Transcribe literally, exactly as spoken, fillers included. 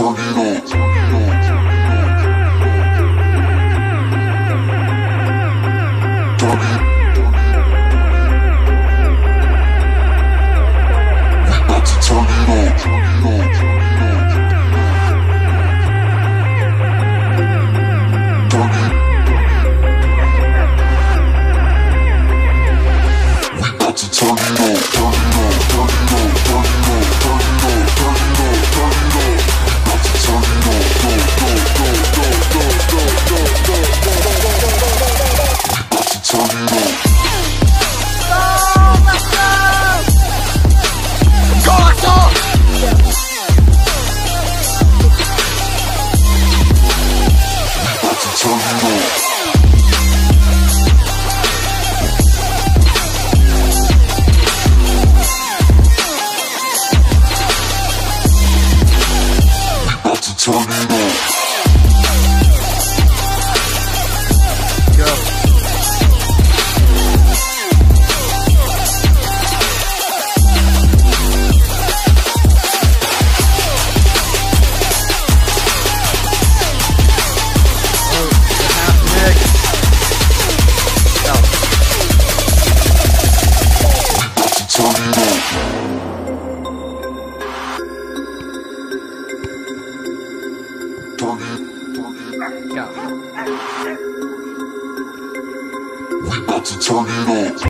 turn it on. Turn it. We about to turn it on. Turn it. We about to turn it on. Turn it on. Turn it on. Turn it on. Turn it on. Turn it on. Turn it on. We about to turn it on. Go, go, go, go, go, go, go, go, go, go, go, go. We about to turn it on. Go, let's go! Go, let's go! We about to turn it on. Turn it on. Go. Oh, half Nick. Go. We about to turn it on. Turn it, turn it. Go. We about to turn it on.